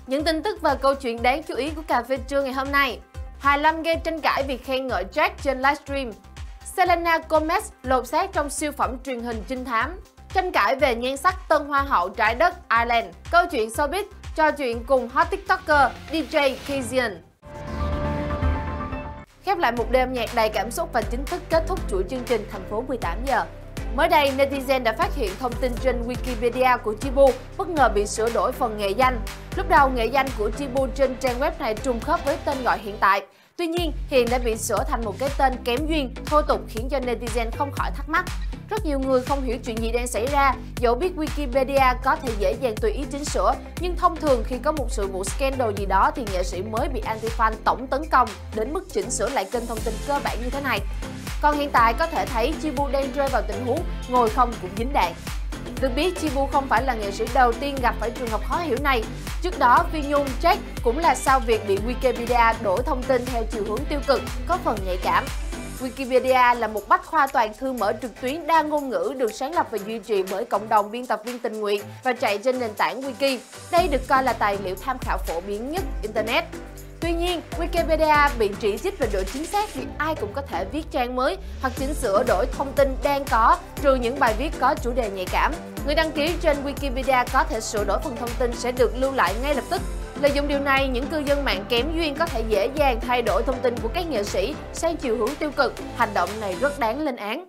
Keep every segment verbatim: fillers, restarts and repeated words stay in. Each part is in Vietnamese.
Những tin tức và câu chuyện đáng chú ý của cà phê trưa ngày hôm nay. Hoài Lâm gây tranh cãi vì khen ngợi Jack trên livestream. Selena Gomez lột xác trong siêu phẩm truyền hình trinh thám. Tranh cãi về nhan sắc tân hoa hậu trái đất Ireland. Câu chuyện showbiz trò chuyện cùng hot tiktoker đê gi Kaizen. Khép lại một đêm nhạc đầy cảm xúc và chính thức kết thúc chuỗi chương trình Thành phố mười tám giờ. Mới đây, netizen đã phát hiện thông tin trên Wikipedia của Chibu bất ngờ bị sửa đổi phần nghệ danh. Lúc đầu, nghệ danh của Chibu trên trang web này trùng khớp với tên gọi hiện tại. Tuy nhiên, hiện đã bị sửa thành một cái tên kém duyên, thô tục khiến cho netizen không khỏi thắc mắc. Rất nhiều người không hiểu chuyện gì đang xảy ra, dẫu biết Wikipedia có thể dễ dàng tùy ý chỉnh sửa, nhưng thông thường khi có một sự vụ scandal gì đó thì nghệ sĩ mới bị anti-fan tổng tấn công đến mức chỉnh sửa lại kênh thông tin cơ bản như thế này. Còn hiện tại có thể thấy Chibu đang rơi vào tình huống ngồi không cũng dính đạn. Được biết, Chibu không phải là nghệ sĩ đầu tiên gặp phải trường hợp khó hiểu này. Trước đó, Phi Nhung, Jack cũng là sau việc bị Wikipedia đổi thông tin theo chiều hướng tiêu cực, có phần nhạy cảm. Wikipedia là một bách khoa toàn thư mở trực tuyến đa ngôn ngữ được sáng lập và duy trì bởi cộng đồng biên tập viên tình nguyện và chạy trên nền tảng Wiki. Đây được coi là tài liệu tham khảo phổ biến nhất Internet. Tuy nhiên, Wikipedia bị chỉ trích về độ chính xác vì ai cũng có thể viết trang mới hoặc chỉnh sửa đổi thông tin đang có, trừ những bài viết có chủ đề nhạy cảm. Người đăng ký trên Wikipedia có thể sửa đổi phần thông tin sẽ được lưu lại ngay lập tức. Lợi dụng điều này, những cư dân mạng kém duyên có thể dễ dàng thay đổi thông tin của các nghệ sĩ sang chiều hướng tiêu cực. Hành động này rất đáng lên án.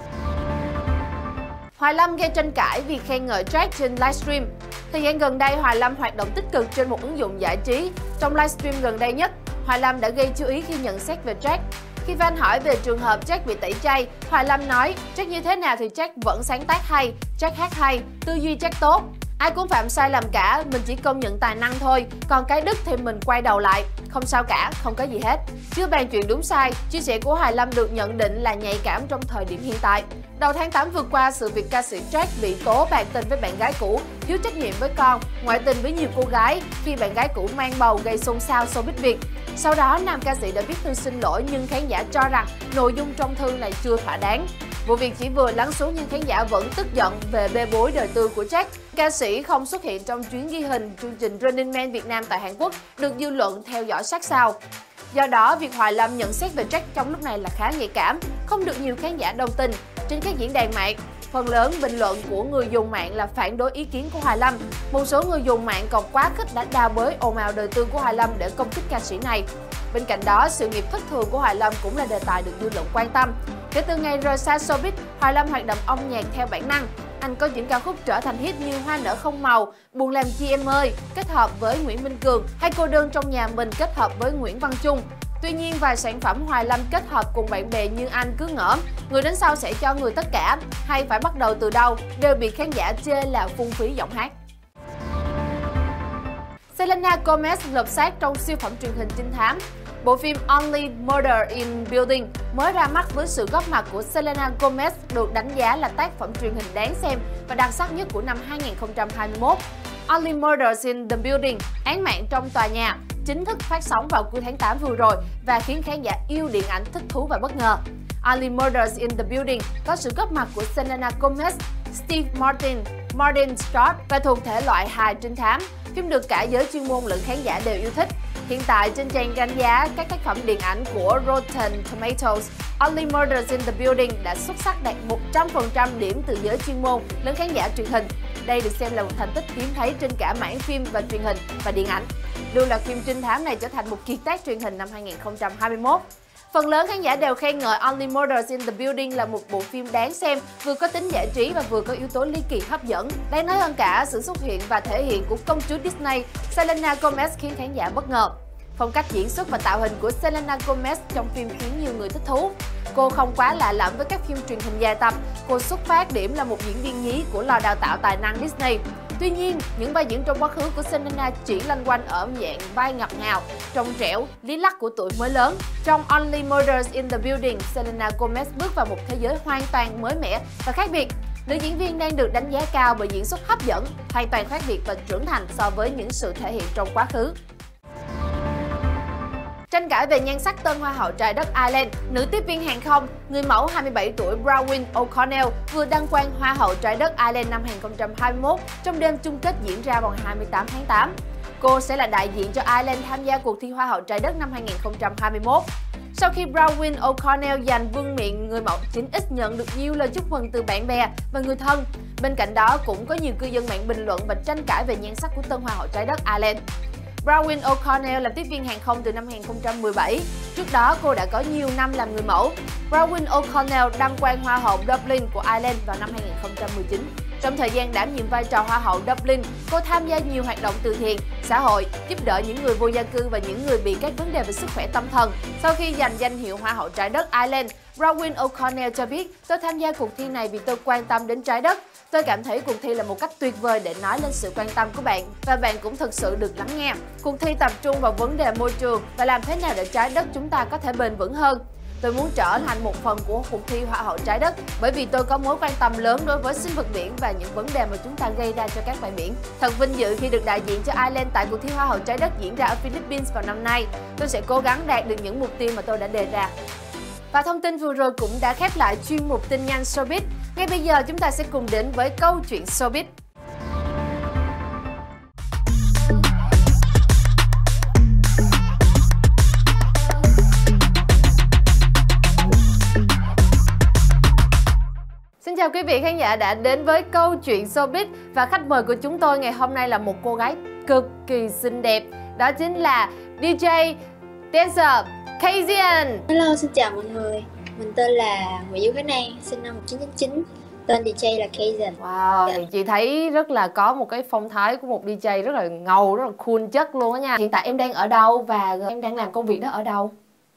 Hoài Lâm gây tranh cãi vì khen ngợi Jack trên livestream. Thời gian gần đây, Hoài Lâm hoạt động tích cực trên một ứng dụng giải trí. Trong livestream gần đây nhất, Hoài Lâm đã gây chú ý khi nhận xét về Jack. Khi fan hỏi về trường hợp Jack bị tẩy chay, Hoài Lâm nói Jack như thế nào thì Jack vẫn sáng tác hay, Jack hát hay, tư duy Jack tốt. Ai cũng phạm sai lầm cả, mình chỉ công nhận tài năng thôi, còn cái đứt thì mình quay đầu lại. Không sao cả, không có gì hết. Chưa bàn chuyện đúng sai, chia sẻ của Hoài Lâm được nhận định là nhạy cảm trong thời điểm hiện tại. Đầu tháng tám vừa qua, sự việc ca sĩ Jack bị tố bạc tình với bạn gái cũ, thiếu trách nhiệm với con, ngoại tình với nhiều cô gái khi bạn gái cũ mang bầu gây xôn xao showbiz Việt. Sau đó, nam ca sĩ đã viết thư xin lỗi nhưng khán giả cho rằng nội dung trong thư này chưa thỏa đáng. Vụ việc chỉ vừa lắng xuống nhưng khán giả vẫn tức giận về bê bối đời tư của Jack. Ca sĩ không xuất hiện trong chuyến ghi hình chương trình Running Man Việt Nam tại Hàn Quốc được dư luận theo dõi sát sao. Do đó, việc Hoài Lâm nhận xét về Jack trong lúc này là khá nhạy cảm, không được nhiều khán giả đồng tình. Trên các diễn đàn mạng, phần lớn bình luận của người dùng mạng là phản đối ý kiến của Hoài Lâm. Một số người dùng mạng còn quá khích đã đào bới ồn ào đời tư của Hoài Lâm để công kích ca sĩ này. Bên cạnh đó, sự nghiệp thất thường của Hoài Lâm cũng là đề tài được dư luận quan tâm. Kể từ ngày rời xa showbiz, Hoài Lâm hoạt động âm nhạc theo bản năng. Anh có những ca khúc trở thành hit như Hoa nở không màu, Buồn làm chi em ơi, kết hợp với Nguyễn Minh Cường, hay Cô đơn trong nhà mình kết hợp với Nguyễn Văn Trung. Tuy nhiên, vài sản phẩm Hoài Lâm kết hợp cùng bạn bè như Anh cứ ngỡ, Người đến sau sẽ cho người tất cả, hay Phải bắt đầu từ đâu đều bị khán giả chê là phung phí giọng hát. Selena Gomez lột xác trong siêu phẩm truyền hình trinh thám. Bộ phim Only Murder in Building mới ra mắt với sự góp mặt của Selena Gomez được đánh giá là tác phẩm truyền hình đáng xem và đặc sắc nhất của năm hai nghìn không trăm hai mươi mốt. Only Murders in the Building, án mạng trong tòa nhà, chính thức phát sóng vào cuối tháng tám vừa rồi và khiến khán giả yêu điện ảnh thích thú và bất ngờ. Only Murders in the Building có sự góp mặt của Selena Gomez, Steve Martin, Martin Scott và thuộc thể loại hài trinh thám. Phim được cả giới chuyên môn lẫn khán giả đều yêu thích. Hiện tại, trên trang đánh giá các tác phẩm điện ảnh của Rotten Tomatoes, Only Murders in the Building đã xuất sắc đạt một trăm phần trăm điểm từ giới chuyên môn lẫn khán giả truyền hình. Đây được xem là một thành tích hiếm thấy trên cả mảng phim và truyền hình và điện ảnh. Đưa loạt phim trinh thám này trở thành một kiệt tác truyền hình năm hai nghìn không trăm hai mươi mốt. Phần lớn khán giả đều khen ngợi Only Murders in the Building là một bộ phim đáng xem, vừa có tính giải trí và vừa có yếu tố ly kỳ hấp dẫn. Đáng nói hơn cả, sự xuất hiện và thể hiện của công chúa Disney, Selena Gomez khiến khán giả bất ngờ. Phong cách diễn xuất và tạo hình của Selena Gomez trong phim khiến nhiều người thích thú. Cô không quá lạ lẫm với các phim truyền hình dài tập, cô xuất phát điểm là một diễn viên nhí của lò đào tạo tài năng Disney. Tuy nhiên, những vai diễn trong quá khứ của Selena chỉ loanh quanh ở dạng vai ngặt ngào, trong trẻo, lý lắc của tuổi mới lớn. Trong Only Murders in the Building, Selena Gomez bước vào một thế giới hoàn toàn mới mẻ và khác biệt. Nữ diễn viên đang được đánh giá cao bởi diễn xuất hấp dẫn, hoàn toàn khác biệt và trưởng thành so với những sự thể hiện trong quá khứ. Tranh cãi về nhan sắc tân hoa hậu trái đất Ireland, nữ tiếp viên hàng không, người mẫu hai mươi bảy tuổi Bronwyn O'Connell vừa đăng quang hoa hậu trái đất Ireland năm hai nghìn không trăm hai mươi mốt trong đêm chung kết diễn ra vào ngày hai mươi tám tháng tám. Cô sẽ là đại diện cho Ireland tham gia cuộc thi Hoa hậu Trái đất năm hai nghìn không trăm hai mươi mốt. Sau khi Bronwyn O'Connell giành vương miện người mẫu chín x nhận được nhiều lời chúc mừng từ bạn bè và người thân. Bên cạnh đó cũng có nhiều cư dân mạng bình luận và tranh cãi về nhan sắc của tân Hoa hậu Trái đất Ireland. Bronwyn O'Connell làm tiếp viên hàng không từ năm hai nghìn không trăm mười bảy. Trước đó, cô đã có nhiều năm làm người mẫu. Bronwyn O'Connell đăng quang Hoa hậu Dublin của Ireland vào năm hai nghìn không trăm mười chín. Trong thời gian đảm nhiệm vai trò Hoa hậu Dublin, cô tham gia nhiều hoạt động từ thiện, xã hội, giúp đỡ những người vô gia cư và những người bị các vấn đề về sức khỏe tâm thần. Sau khi giành danh hiệu Hoa hậu Trái đất Ireland, Bronwyn O'Connell cho biết, tôi tham gia cuộc thi này vì tôi quan tâm đến trái đất. Tôi cảm thấy cuộc thi là một cách tuyệt vời để nói lên sự quan tâm của bạn và bạn cũng thực sự được lắng nghe. Cuộc thi tập trung vào vấn đề môi trường và làm thế nào để trái đất chúng ta có thể bền vững hơn. Tôi muốn trở thành một phần của cuộc thi Hoa hậu Trái đất bởi vì tôi có mối quan tâm lớn đối với sinh vật biển và những vấn đề mà chúng ta gây ra cho các bãi biển. Thật vinh dự khi được đại diện cho Ireland tại cuộc thi Hoa hậu Trái đất diễn ra ở Philippines vào năm nay. Tôi sẽ cố gắng đạt được những mục tiêu mà tôi đã đề ra. Và thông tin vừa rồi cũng đã khép lại chuyên mục tin nhanh Showbiz. Ngay bây giờ chúng ta sẽ cùng đến với câu chuyện Showbiz. Xin chào quý vị khán giả đã đến với câu chuyện Showbiz và khách mời của chúng tôi ngày hôm nay là một cô gái cực kỳ xinh đẹp. Đó chính là đi jay, dancer Kazian. Hello, xin chào mọi người. Mình tên là Nguyễn Du Khánh An, sinh năm một nghìn chín trăm chín mươi chín. Tên đi jay là Kazian. Wow, thì chị thấy rất là có một cái phong thái của một đi jay rất là ngầu, rất là cool chất luôn á nha. Hiện tại em đang ở đâu và em đang làm công việc đó ở đâu?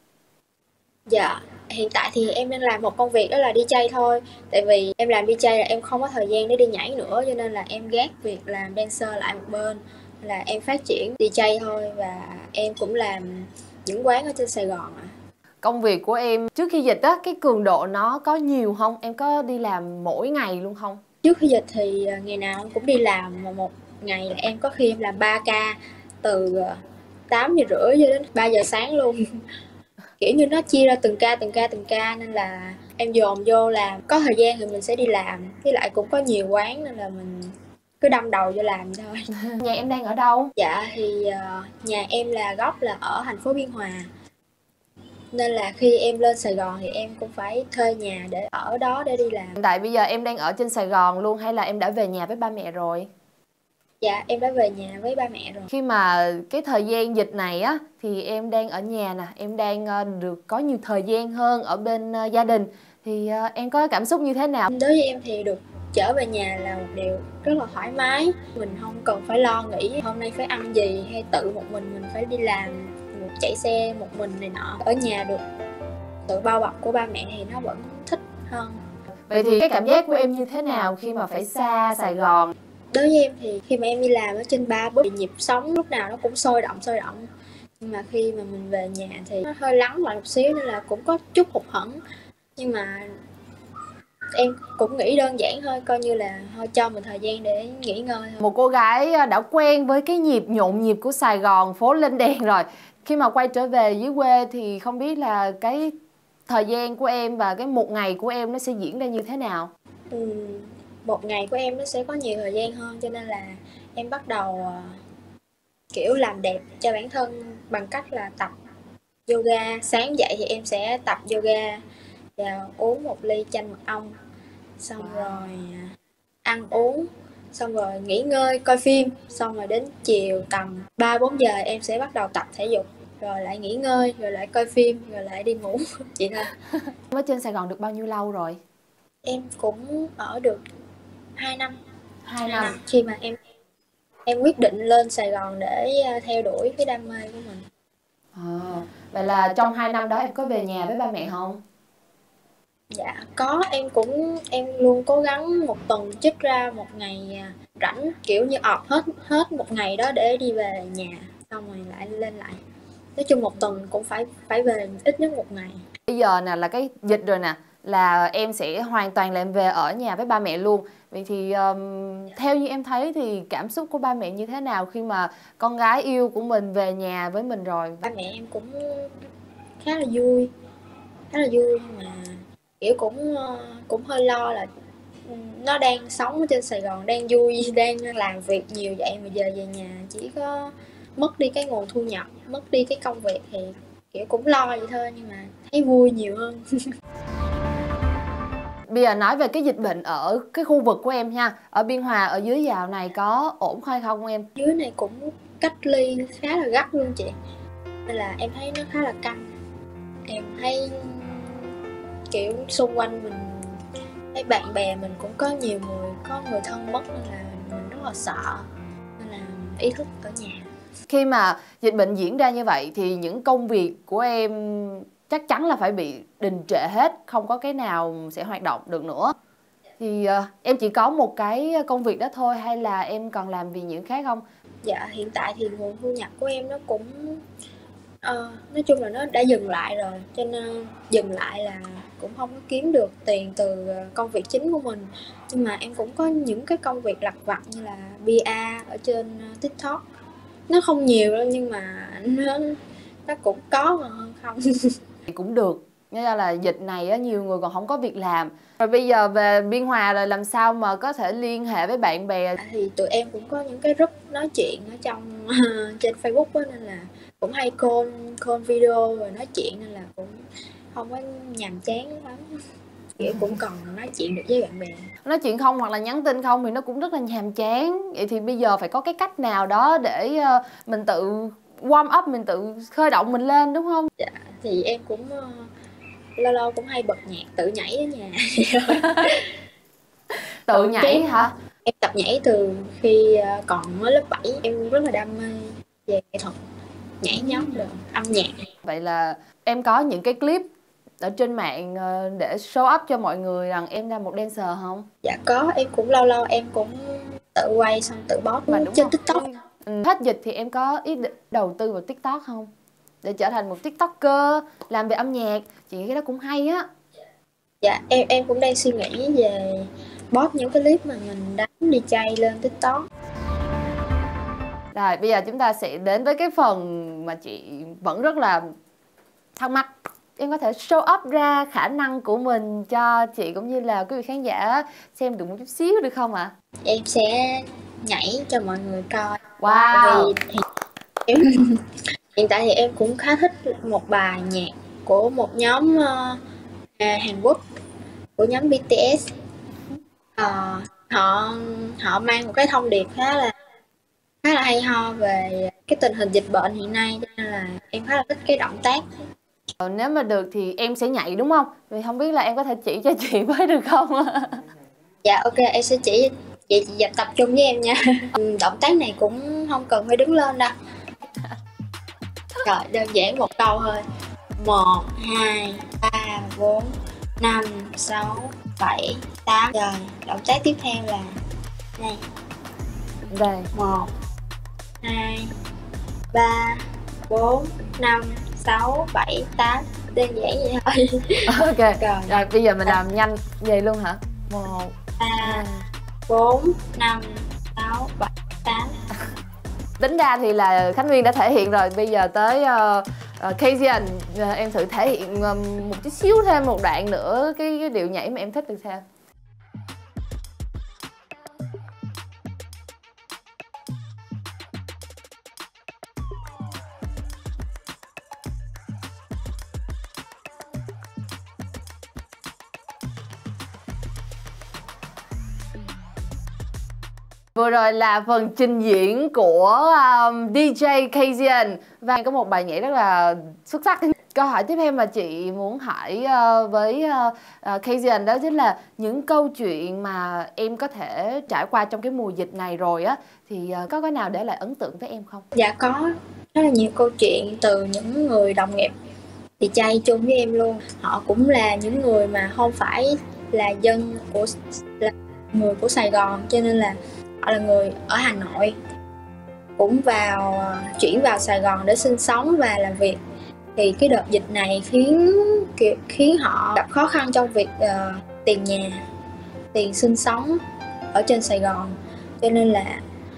Dạ, hiện tại thì em đang làm một công việc đó là đi jay thôi. Tại vì em làm đi jay là em không có thời gian để đi nhảy nữa, cho nên là em gác việc làm dancer lại một bên. Là em phát triển đi jay thôi và em cũng làm những quán ở trên Sài Gòn ạ. Công việc của em trước khi dịch á, cái cường độ nó có nhiều không? Em có đi làm mỗi ngày luôn không? Trước khi dịch thì ngày nào em cũng đi làm, mà một ngày là em có khi em làm ba ca từ tám giờ rưỡi cho đến ba giờ sáng luôn. Kiểu như nó chia ra từng ca từng ca từng ca nên là em dồn vô làm. Có thời gian thì mình sẽ đi làm, với lại cũng có nhiều quán nên là mình cứ đâm đầu vô làm thôi. Nhà em đang ở đâu? Dạ thì uh, nhà em là gốc là ở thành phố Biên Hòa. Nên là khi em lên Sài Gòn thì em cũng phải thuê nhà để ở đó để đi làm. Hiện tại bây giờ em đang ở trên Sài Gòn luôn hay là em đã về nhà với ba mẹ rồi? Dạ em đã về nhà với ba mẹ rồi. Khi mà cái thời gian dịch này á thì em đang ở nhà nè, em đang được có nhiều thời gian hơn ở bên gia đình. Thì em có cảm xúc như thế nào? Đối với em thì được trở về nhà là một điều rất là thoải mái. Mình không cần phải lo nghĩ hôm nay phải ăn gì hay tự một mình mình phải đi làm, chạy xe một mình này nọ. Ở nhà được sự bao bọc của ba mẹ thì nó vẫn thích hơn. Vậy thì cái cảm giác của em như thế nào khi mà phải xa Sài Gòn? Đối với em thì khi mà em đi làm ở trên ba bước, nhịp sống lúc nào nó cũng sôi động sôi động. Nhưng mà khi mà mình về nhà thì nó hơi lắng lại một xíu nên là cũng có chút hụt hẫng. Nhưng mà em cũng nghĩ đơn giản thôi, coi như là thôi cho mình thời gian để nghỉ ngơi thôi. Một cô gái đã quen với cái nhịp nhộn nhịp của Sài Gòn, phố lên đèn rồi. Khi mà quay trở về dưới quê thì không biết là cái thời gian của em và cái một ngày của em nó sẽ diễn ra như thế nào? Ừ, một ngày của em nó sẽ có nhiều thời gian hơn, cho nên là em bắt đầu uh, kiểu làm đẹp cho bản thân bằng cách là tập yoga. Sáng dậy thì em sẽ tập yoga và uống một ly chanh mật ong, xong wow. rồi ăn uống, xong rồi nghỉ ngơi coi phim, xong rồi đến chiều tầm ba bốn giờ em sẽ bắt đầu tập thể dục, rồi lại nghỉ ngơi, rồi lại coi phim, rồi lại đi ngủ. Chị thôi. Ở trên Sài Gòn được bao nhiêu lâu rồi? Em cũng ở được hai năm. Hai năm. năm khi mà em em quyết định lên Sài Gòn để theo đuổi cái đam mê của mình. À, vậy là trong hai năm đó em có về nhà với ba mẹ không? Dạ có, em cũng em luôn cố gắng một tuần trích ra một ngày rảnh, kiểu như ọp hết hết một ngày đó để đi về nhà, xong rồi lại lên lại. Nói chung một tuần cũng phải phải về ít nhất một ngày. Bây giờ nè là cái dịch rồi nè, là em sẽ hoàn toàn là em về ở nhà với ba mẹ luôn. Vậy thì um, theo như em thấy thì cảm xúc của ba mẹ như thế nào khi mà con gái yêu của mình về nhà với mình rồi? Ba mẹ em cũng khá là vui, khá là vui nhưng mà kiểu cũng cũng hơi lo là nó đang sống ở trên Sài Gòn, đang vui, đang làm việc nhiều vậy mà giờ về nhà chỉ có mất đi cái nguồn thu nhập, mất đi cái công việc thì kiểu cũng lo vậy thôi, nhưng mà thấy vui nhiều hơn. Bây giờ nói về cái dịch bệnh ở cái khu vực của em nha, ở Biên Hòa, ở dưới dạo này có ổn hay không em? Dưới này cũng cách ly khá là gắt luôn chị, nên là em thấy nó khá là căng. Em thấy kiểu xung quanh mình, thấy bạn bè mình cũng có nhiều người, có người thân mất, nên là mình rất là sợ, nên là ý thức ở nhà. Khi mà dịch bệnh diễn ra như vậy thì những công việc của em chắc chắn là phải bị đình trệ hết, không có cái nào sẽ hoạt động được nữa. Thì uh, em chỉ có một cái công việc đó thôi hay là em còn làm vì những khác không? Dạ, hiện tại thì nguồn thu nhập của em nó cũng uh, nói chung là nó đã dừng lại rồi, cho nên dừng lại là cũng không có kiếm được tiền từ công việc chính của mình. Nhưng mà em cũng có những cái công việc lặt vặt như là pê e ở trên TikTok. Nó không nhiều đâu nhưng mà nó nó cũng có mà hơn không. Cũng được. Nên là dịch này á, nhiều người còn không có việc làm. Rồi bây giờ về Biên Hòa rồi làm sao mà có thể liên hệ với bạn bè? Thì tụi em cũng có những cái group nói chuyện ở trong trên Facebook đó, nên là cũng hay call call video rồi nói chuyện, nên là cũng không có nhàm chán lắm. Kiểu cũng còn nói chuyện được với bạn bè. Nói chuyện không hoặc là nhắn tin không thì nó cũng rất là nhàm chán. Vậy thì bây giờ phải có cái cách nào đó để mình tự warm up, mình tự khơi động mình lên đúng không? Dạ, thì em cũng uh, lâu lâu cũng hay bật nhạc tự nhảy ở nhà. Tự Còn nhảy cái, hả? Em tập nhảy từ khi uh, còn mới lớp bảy. Em rất là đam mê về nghệ thuật, nhảy nhóm được, âm nhạc. Vậy là em có những cái clip ở trên mạng để show up cho mọi người rằng em là một dancer không? Dạ có, em cũng lâu lâu em cũng tự quay xong tự post trên không? TikTok. Ừ. Hết dịch thì em có ý định đầu tư vào TikTok không? Để trở thành một TikToker, làm về âm nhạc, chị nghĩ cái đó cũng hay á. Dạ, em em cũng đang suy nghĩ về post những cái clip mà mình đánh đi jay lên TikTok. Rồi, bây giờ chúng ta sẽ đến với cái phần mà chị vẫn rất là thắc mắc. Em có thể show up ra khả năng của mình cho chị cũng như là quý vị khán giả xem được một chút xíu được không ạ? À? Em sẽ nhảy cho mọi người coi. Wow. Vì thì em, hiện tại thì em cũng khá thích một bài nhạc của một nhóm uh, à, Hàn Quốc, của nhóm bê tê ét. Uh, họ họ mang một cái thông điệp khá là khá là hay ho về cái tình hình dịch bệnh hiện nay, cho nên là em khá là thích cái động tác. Nếu mà được thì em sẽ nhảy đúng không? Vì không biết là em có thể chỉ cho chị với được không? Dạ ok, em sẽ chỉ chị, chị tập trung với em nha. Động tác này cũng không cần phải đứng lên đâu. Rồi, đơn giản một câu thôi. Một, hai, ba, bốn, năm, sáu, bảy, tám. Rồi, động tác tiếp theo là này. Đây. Một, hai, ba, bốn, năm, sáu, bảy, tám. Đơn giản vậy thôi. Ok, rồi, rồi bây giờ mình làm nhanh vậy luôn hả? Một, ba, bốn, năm, sáu, bảy, tám. Tính ra thì là Khánh Nguyên đã thể hiện rồi. Bây giờ tới uh, uh, Kasian, uh, em thử thể hiện um, một chút xíu thêm một đoạn nữa cái, cái điệu nhảy mà em thích được sao? Vừa rồi là phần trình diễn của um, đê gi Kasian và có một bài nhảy rất là xuất sắc. Câu hỏi tiếp theo mà chị muốn hỏi uh, với uh, uh, Kasian đó chính là những câu chuyện mà em có thể trải qua trong cái mùa dịch này rồi á, thì uh, có cái nào để lại ấn tượng với em không? Dạ có, rất là nhiều câu chuyện từ những người đồng nghiệp thì chay chung với em luôn. Họ cũng là những người mà không phải là dân của là người của Sài Gòn, cho nên là họ là người ở Hà Nội, cũng vào chuyển vào Sài Gòn để sinh sống và làm việc. Thì cái đợt dịch này khiến khiến họ gặp khó khăn trong việc uh, tiền nhà, tiền sinh sống ở trên Sài Gòn, cho nên là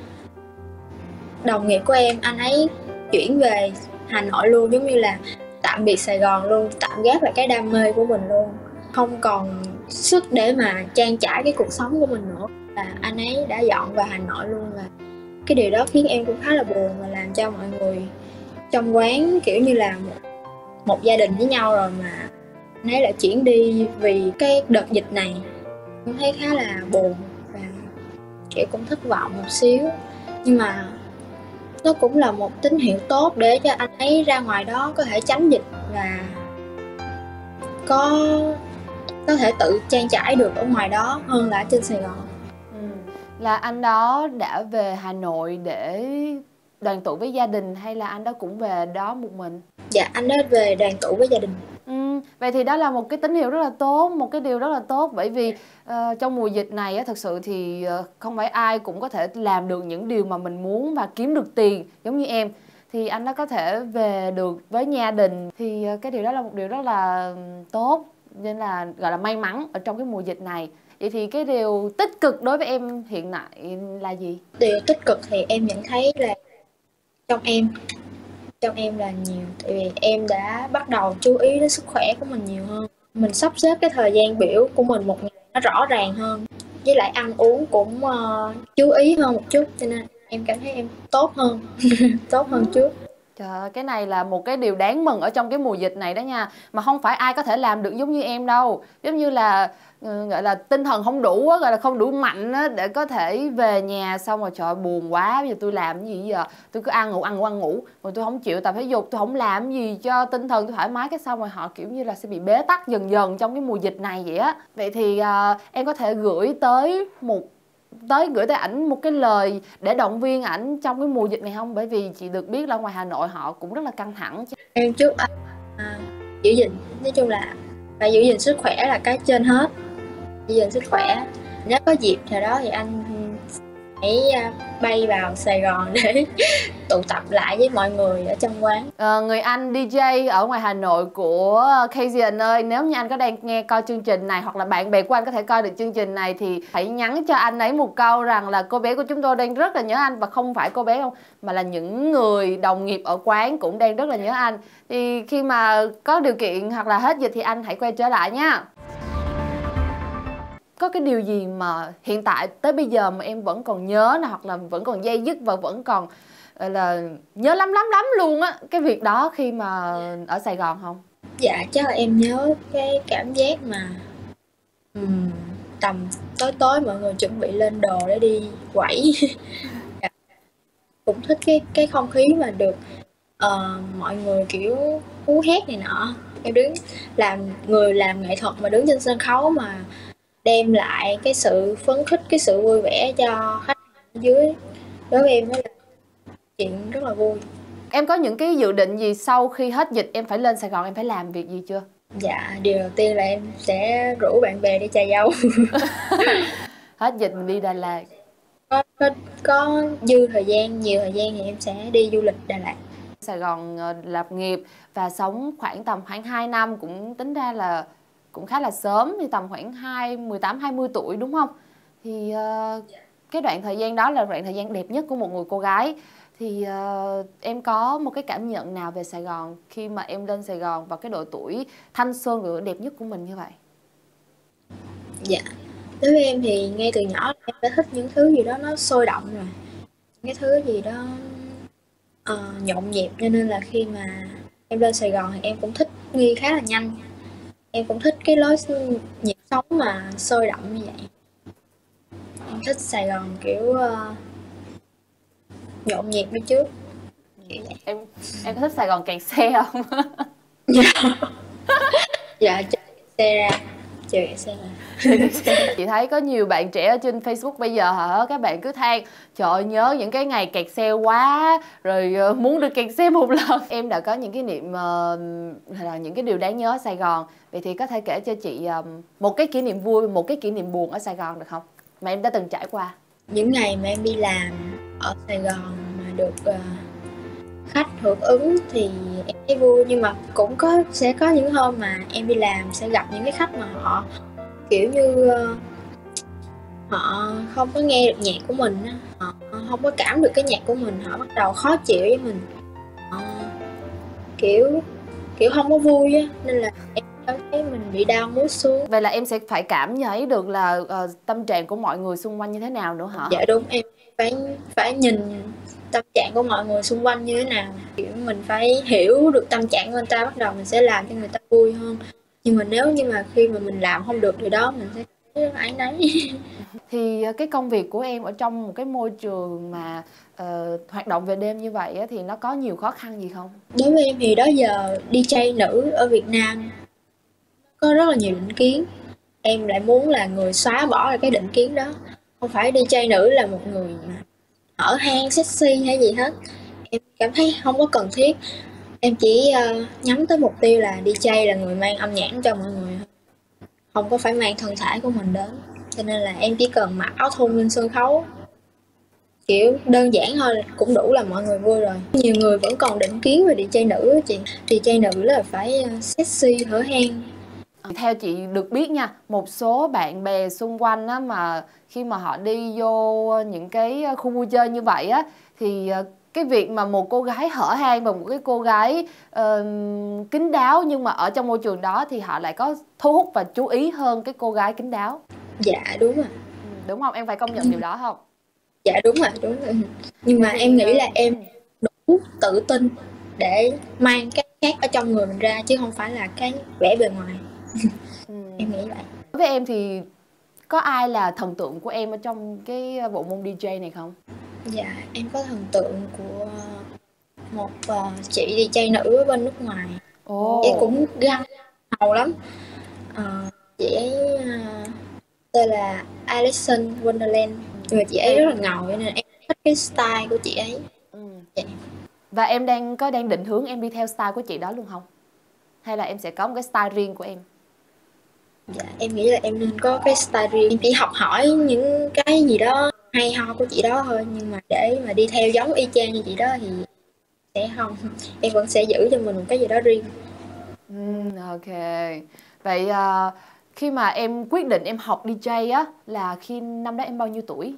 đồng nghiệp của em anh ấy chuyển về Hà Nội luôn, giống như là tạm biệt Sài Gòn luôn, tạm gác lại cái đam mê của mình luôn, không còn sức để mà trang trải cái cuộc sống của mình nữa, là anh ấy đã dọn vào Hà Nội luôn. Và cái điều đó khiến em cũng khá là buồn và làm cho mọi người trong quán kiểu như là một, một gia đình với nhau rồi mà anh ấy lại chuyển đi vì cái đợt dịch này. Cũng thấy khá là buồn và kiểu cũng thất vọng một xíu, nhưng mà nó cũng là một tín hiệu tốt để cho anh ấy ra ngoài đó có thể tránh dịch và có có thể tự trang trải được ở ngoài đó hơn là ở trên Sài Gòn. Ừ. Là anh đó đã về Hà Nội để đoàn tụ với gia đình hay là anh đó cũng về đó một mình? Dạ, anh đó về đoàn tụ với gia đình. Ừ, vậy thì đó là một cái tín hiệu rất là tốt, một cái điều rất là tốt, bởi vì uh, trong mùa dịch này á, thực sự thì uh, không phải ai cũng có thể làm được những điều mà mình muốn và kiếm được tiền giống như em. Thì anh đã có thể về được với gia đình thì uh, cái điều đó là một điều rất là tốt, nên là gọi là may mắn ở trong cái mùa dịch này. Vậy thì cái điều tích cực đối với em hiện tại là gì? Điều tích cực thì em nhận thấy là trong em trong em là nhiều, tại vì em đã bắt đầu chú ý đến sức khỏe của mình nhiều hơn. Mình sắp xếp cái thời gian biểu của mình một ngày nó rõ ràng hơn, với lại ăn uống cũng uh, chú ý hơn một chút, cho nên em cảm thấy em tốt hơn tốt hơn trước. Trời ơi, cái này là một cái điều đáng mừng ở trong cái mùa dịch này đó nha. Mà không phải ai có thể làm được giống như em đâu. Giống như là gọi là tinh thần không đủ á, gọi là không đủ mạnh á, để có thể về nhà xong rồi trời ơi, buồn quá, bây giờ tôi làm cái gì giờ? Tôi cứ ăn ngủ ăn ngủ ăn ngủ, rồi tôi không chịu tập thể dục, tôi không làm gì cho tinh thần tôi thoải mái, cái xong rồi họ kiểu như là sẽ bị bế tắc dần dần trong cái mùa dịch này vậy á. Vậy thì uh, em có thể gửi tới một tới gửi tới ảnh một cái lời để động viên ảnh trong cái mùa dịch này không? Bởi vì chị được biết là ngoài Hà Nội họ cũng rất là căng thẳng. Em chúc anh à, giữ gìn, nói chung là phải giữ gìn sức khỏe là cái trên hết, giữ gìn sức khỏe. Nếu có dịp thời đó thì anh hãy bay vào Sài Gòn để tụ tập lại với mọi người ở trong quán. À, người anh đê gi ở ngoài Hà Nội của Casian ơi, nếu như anh có đang nghe coi chương trình này hoặc là bạn bè của anh có thể coi được chương trình này thì hãy nhắn cho anh ấy một câu rằng là cô bé của chúng tôi đang rất là nhớ anh, và không phải cô bé không mà là những người đồng nghiệp ở quán cũng đang rất là nhớ anh. Thì khi mà có điều kiện hoặc là hết dịch thì anh hãy quay trở lại nha. Có cái điều gì mà hiện tại tới bây giờ mà em vẫn còn nhớ hoặc là vẫn còn dây dứt và vẫn còn là nhớ lắm lắm lắm luôn á cái việc đó khi mà ở Sài Gòn không? Dạ, chắc là em nhớ cái cảm giác mà um, tầm tối tối mọi người chuẩn bị lên đồ để đi quẩy. Cũng thích cái cái không khí mà được uh, mọi người kiểu hú hét này nọ. Em đứng làm người làm nghệ thuật mà đứng trên sân khấu mà đem lại cái sự phấn khích, cái sự vui vẻ cho khách ở dưới, đối với em đó là chuyện rất là vui. Em có những cái dự định gì sau khi hết dịch em phải lên Sài Gòn, em phải làm việc gì chưa? Dạ, điều đầu tiên là em sẽ rủ bạn bè đi chà dâu. Hết dịch mình đi Đà Lạt. Có, có, có dư thời gian, nhiều thời gian thì em sẽ đi du lịch Đà Lạt. Sài Gòn lập nghiệp và sống khoảng tầm khoảng hai năm, cũng tính ra là cũng khá là sớm, thì tầm khoảng hai, mười tám hai mươi tuổi đúng không? Thì uh, cái đoạn thời gian đó là đoạn thời gian đẹp nhất của một người cô gái. Thì uh, em có một cái cảm nhận nào về Sài Gòn khi mà em lên Sài Gòn vào cái độ tuổi thanh xuân và đẹp nhất của mình như vậy? Dạ, đối với em thì ngay từ nhỏ em đã thích những thứ gì đó nó sôi động rồi, cái thứ gì đó uh, nhộn nhịp, cho nên là khi mà em lên Sài Gòn thì em cũng thích nghi khá là nhanh. Em cũng thích cái lối nhịp sống mà sôi động như vậy. Em thích Sài Gòn kiểu uh, nhộn nhịp như trước. Kiểu vậy. Em em có thích Sài Gòn kẹt xe không? Dạ, chơi xe ra, chơi xe ra. Chị thấy có nhiều bạn trẻ ở trên Facebook bây giờ hả, các bạn cứ than trời ơi, nhớ những cái ngày kẹt xe quá, rồi muốn được kẹt xe một lần. Em đã có những kỷ niệm uh, là những cái điều đáng nhớ ở Sài Gòn. Vậy thì có thể kể cho chị uh, một cái kỷ niệm vui, một cái kỷ niệm buồn ở Sài Gòn được không? Mà em đã từng trải qua. Những ngày mà em đi làm ở Sài Gòn mà được uh, khách hưởng ứng thì em thấy vui, nhưng mà cũng có sẽ có những hôm mà em đi làm sẽ gặp những cái khách mà họ kiểu như uh, họ không có nghe được nhạc của mình, họ không có cảm được cái nhạc của mình, họ bắt đầu khó chịu với mình, họ kiểu kiểu không có vui á, nên là em cảm thấy mình bị down mood xuống. Vậy là em sẽ phải cảm thấy được là uh, tâm trạng của mọi người xung quanh như thế nào nữa hả? Dạ đúng, em phải phải nhìn tâm trạng của mọi người xung quanh như thế nào, kiểu mình phải hiểu được tâm trạng của người ta, bắt đầu mình sẽ làm cho người ta vui hơn. Nhưng mà nếu như mà khi mà mình làm không được điều đó, mình sẽ rất áy náy. Thì cái công việc của em ở trong một cái môi trường mà uh, hoạt động về đêm như vậy á, thì nó có nhiều khó khăn gì không? Đối với em thì đó giờ đi jay nữ ở Việt Nam có rất là nhiều định kiến. Em lại muốn là người xóa bỏ lại cái định kiến đó. Không phải đi jay nữ là một người mà hở hang sexy hay gì hết. Em cảm thấy không có cần thiết. Em chỉ uh, nhắm tới mục tiêu là đi jay là người mang âm nhãn cho mọi người, không có phải mang thân thể của mình đến. Cho nên là em chỉ cần mặc áo thun lên sân khấu, kiểu đơn giản thôi cũng đủ là mọi người vui rồi. Nhiều người vẫn còn định kiến về đi jay nữ chị. Đi jay nữ là phải uh, sexy hở hang. Theo chị được biết nha, một số bạn bè xung quanh á, mà khi mà họ đi vô những cái khu vui chơi như vậy á, thì cái việc mà một cô gái hở hang và một cái cô gái uh, kín đáo nhưng mà ở trong môi trường đó thì họ lại có thu hút và chú ý hơn cái cô gái kín đáo. Dạ đúng rồi. Đúng không? Em phải công nhận điều đó không? Dạ đúng rồi, đúng rồi. Nhưng mà em nghĩ là em đủ tự tin để mang cái khác ở trong người mình ra, chứ không phải là cái vẻ bề ngoài. Ừ. Em nghĩ vậy. Đối với em thì có ai là thần tượng của em ở trong cái bộ môn đi jay này không? Dạ, em có thần tượng của một uh, chị đi jay nữ ở bên nước ngoài. Oh. Chị cũng găng ngầu lắm. Uh, chị ấy uh, tên là Alison Wonderland. Nhưng mà chị ấy rất là ngầu nên em thích cái style của chị ấy. Ừ. Dạ. Và em đang có đang định hướng em đi theo style của chị đó luôn không? Hay là em sẽ có một cái style riêng của em? Dạ, em nghĩ là em nên có cái style riêng. Em chỉ học hỏi những cái gì đó hay ho của chị đó thôi. Nhưng mà để mà đi theo giống y chang như chị đó thì sẽ không. Em vẫn sẽ giữ cho mình một cái gì đó riêng. Mm, ok. Vậy uh, khi mà em quyết định em học đi jay á, là khi năm đó em bao nhiêu tuổi?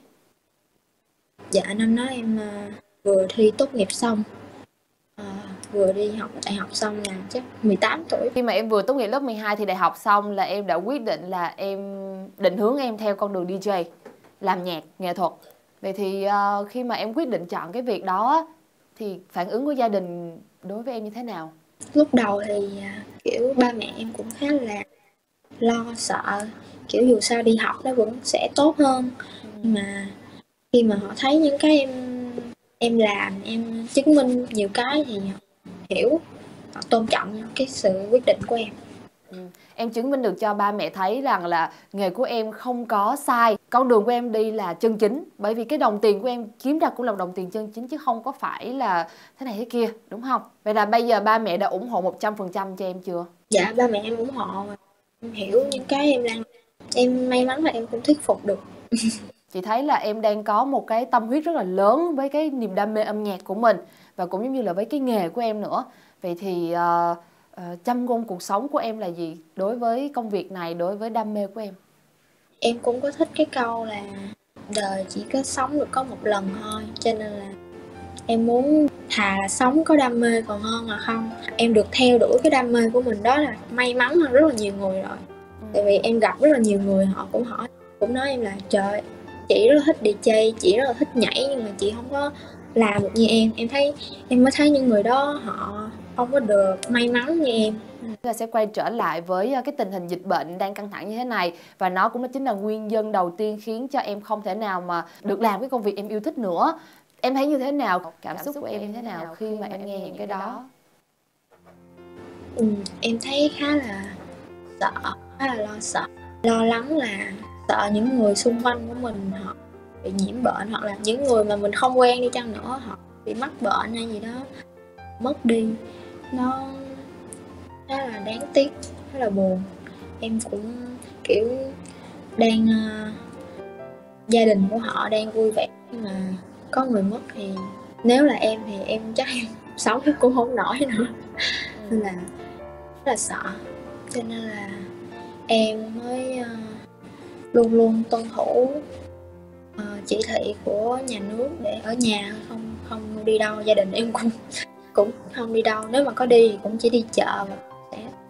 Dạ, năm đó em uh, vừa thi tốt nghiệp xong. Uh, vừa đi học đại học xong là chắc mười tám tuổi. Khi mà em vừa tốt nghiệp lớp mười hai thì đại học xong là em đã quyết định là em định hướng em theo con đường đi jay, làm nhạc, nghệ thuật. Vậy thì uh, khi mà em quyết định chọn cái việc đó thì phản ứng của gia đình đối với em như thế nào? Lúc đầu thì uh, kiểu ba mẹ em cũng khá là lo sợ, kiểu dù sao đi học nó vẫn sẽ tốt hơn. Ừ. Nhưng mà khi mà họ thấy những cái em em làm, em chứng minh nhiều cái thì họ hiểu, họ tôn trọng cái sự quyết định của em. Ừ. Em chứng minh được cho ba mẹ thấy rằng là nghề của em không có sai, con đường của em đi là chân chính, bởi vì cái đồng tiền của em kiếm ra cũng là đồng tiền chân chính chứ không có phải là thế này thế kia, đúng không? Vậy là bây giờ ba mẹ đã ủng hộ một trăm phần trăm cho em chưa? Dạ, ba mẹ em ủng hộ, em hiểu những cái em đang, em may mắn là em cũng thuyết phục được. Chị thấy là em đang có một cái tâm huyết rất là lớn với cái niềm đam mê âm nhạc của mình và cũng giống như là với cái nghề của em nữa. Vậy thì uh, uh, châm ngôn cuộc sống của em là gì đối với công việc này, đối với đam mê của em? Em cũng có thích cái câu là đời chỉ có sống được có một lần thôi, cho nên là em muốn thà là sống có đam mê còn hơn là không. Em được theo đuổi cái đam mê của mình, đó là may mắn hơn rất là nhiều người rồi. Ừ. Tại vì em gặp rất là nhiều người, họ cũng hỏi, cũng nói em là trời, chị rất là thích đi jay, chị rất là thích nhảy, nhưng mà chị không có làm được như em. Em thấy, em mới thấy những người đó họ không có được may mắn như em. Là sẽ quay trở lại với cái tình hình dịch bệnh đang căng thẳng như thế này, và nó cũng chính là nguyên nhân đầu tiên khiến cho em không thể nào mà được làm cái công việc em yêu thích nữa. Em thấy như thế nào? Cảm, Cảm xúc của em như thế nào khi mà em nghe những cái đó? Ừ, em thấy khá là sợ, khá là lo sợ. Lo lắng là sợ những người xung quanh của mình họ bị nhiễm bệnh, hoặc là những người mà mình không quen đi chăng nữa họ bị mắc bệnh hay gì đó, mất đi. Nó khá là đáng tiếc, khá là buồn. Em cũng kiểu đang uh, gia đình của họ đang vui vẻ, nhưng mà có người mất thì nếu là em thì em chắc em sống cũng không nổi nữa. Nên là rất là sợ, cho nên là em mới uh, luôn luôn tuân thủ uh, chỉ thị của nhà nước để ở nhà, không không đi đâu. Gia đình em cũng cũng không đi đâu, nếu mà có đi thì cũng chỉ đi chợ và sẽ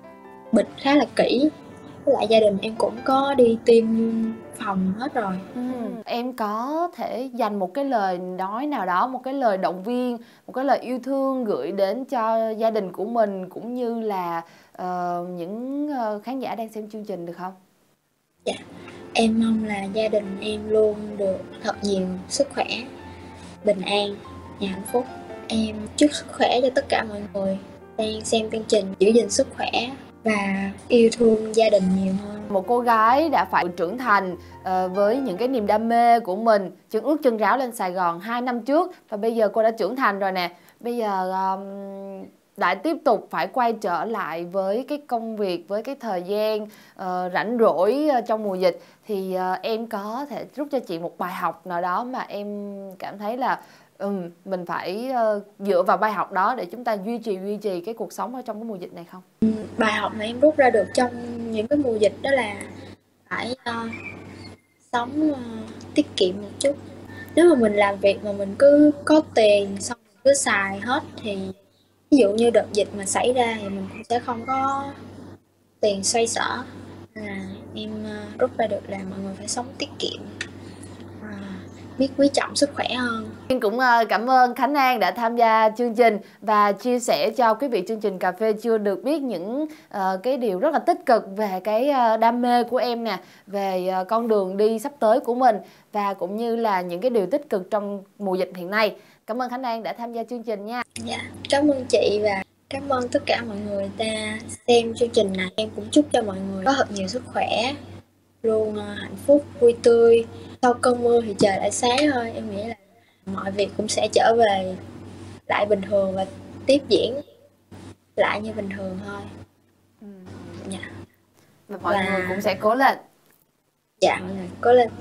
bịch khá là kỹ. Với lại gia đình em cũng có đi tiêm phòng hết rồi. Ừ. Em có thể dành một cái lời nói nào đó, một cái lời động viên, một cái lời yêu thương gửi đến cho gia đình của mình cũng như là uh, những uh, khán giả đang xem chương trình được không? Dạ, em mong là gia đình em luôn được thật nhiều sức khỏe, bình an và hạnh phúc. Em chúc sức khỏe cho tất cả mọi người đang xem chương trình, giữ gìn sức khỏe và yêu thương gia đình nhiều hơn. Một cô gái đã phải trưởng thành uh, với những cái niềm đam mê của mình, chân ướt chân ráo lên Sài Gòn hai năm trước, và bây giờ cô đã trưởng thành rồi nè. Bây giờ um, lại tiếp tục phải quay trở lại với cái công việc, với cái thời gian uh, rảnh rỗi uh, trong mùa dịch, thì uh, em có thể rút cho chị một bài học nào đó mà em cảm thấy là um, mình phải uh, dựa vào bài học đó để chúng ta duy trì duy trì cái cuộc sống ở trong cái mùa dịch này không? Bài học mà em rút ra được trong những cái mùa dịch đó là phải uh, sống uh, tiết kiệm một chút. Nếu mà mình làm việc mà mình cứ có tiền xong mình cứ xài hết thì ví dụ như đợt dịch mà xảy ra thì mình cũng sẽ không có tiền xoay sở. À, em uh, rút ra được là mọi người phải sống tiết kiệm, à, biết quý trọng sức khỏe hơn. Em cũng cảm ơn Khánh An đã tham gia chương trình và chia sẻ cho quý vị chương trình Cà phê Trưa được biết những uh, cái điều rất là tích cực về cái uh, đam mê của em nè, về uh, con đường đi sắp tới của mình, và cũng như là những cái điều tích cực trong mùa dịch hiện nay. Cảm ơn Khánh An đã tham gia chương trình nha. Dạ, cảm ơn chị và cảm ơn tất cả mọi người đã xem chương trình này. Em cũng chúc cho mọi người có thật nhiều sức khỏe, luôn uh, hạnh phúc, vui tươi. Sau cơn mưa thì trời đã sáng thôi. Em nghĩ là mọi việc cũng sẽ trở về lại bình thường và tiếp diễn lại như bình thường thôi. Ừ. Dạ. Và mọi và... người cũng sẽ cố lên. Dạ, mọi người cố lên.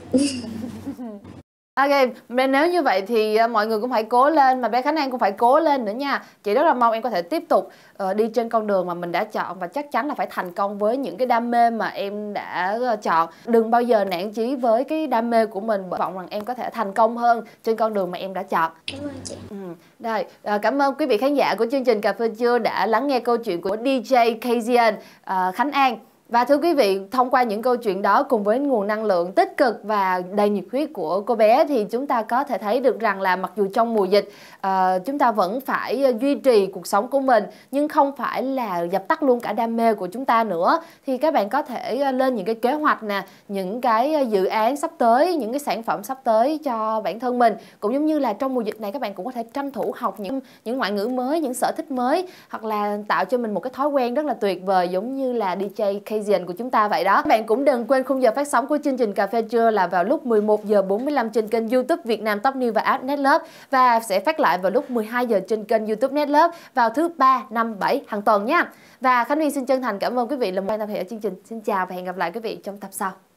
Ok, nếu như vậy thì mọi người cũng phải cố lên, mà bé Khánh An cũng phải cố lên nữa nha. Chị rất là mong em có thể tiếp tục uh, đi trên con đường mà mình đã chọn, và chắc chắn là phải thành công với những cái đam mê mà em đã uh, chọn. Đừng bao giờ nản chí với cái đam mê của mình, bởi vọng rằng em có thể thành công hơn trên con đường mà em đã chọn. Cảm ơn chị. Ừ. Rồi, uh, cảm ơn quý vị khán giả của chương trình Cà phê Trưa đã lắng nghe câu chuyện của đê gi Kazian uh, Khánh An. Và thưa quý vị, thông qua những câu chuyện đó cùng với nguồn năng lượng tích cực và đầy nhiệt huyết của cô bé, thì chúng ta có thể thấy được rằng là mặc dù trong mùa dịch uh, chúng ta vẫn phải duy trì cuộc sống của mình, nhưng không phải là dập tắt luôn cả đam mê của chúng ta nữa. Thì các bạn có thể lên những cái kế hoạch nè, những cái dự án sắp tới, những cái sản phẩm sắp tới cho bản thân mình. Cũng giống như là trong mùa dịch này các bạn cũng có thể tranh thủ học những những ngoại ngữ mới, những sở thích mới, hoặc là tạo cho mình một cái thói quen rất là tuyệt vời giống như là đê gi Kazian của chúng ta vậy đó. Các bạn cũng đừng quên khung giờ phát sóng của chương trình Cà phê Trưa là vào lúc mười một giờ bốn mươi lăm trên kênh YouTube Việt Nam Top News và app Netlove, và sẽ phát lại vào lúc mười hai giờ trên kênh YouTube Netlove vào thứ ba, năm, bảy hàng tuần nha. Và Khánh Huyền xin chân thành cảm ơn quý vị là một ban tập thể ở chương trình. Xin chào và hẹn gặp lại quý vị trong tập sau.